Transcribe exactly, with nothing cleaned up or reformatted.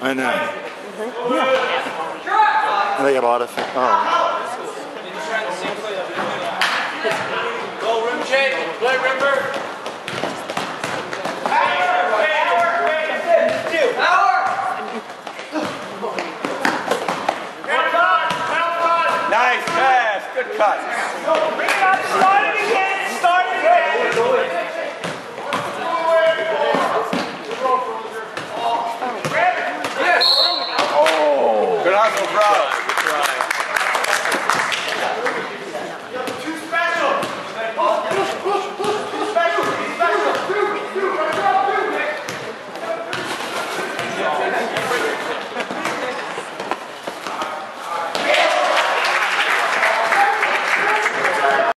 I know. Yeah. I think a lot of. Oh. Go rim check. Play rimmer. Nice pass. Good cut. Bring it up, slide.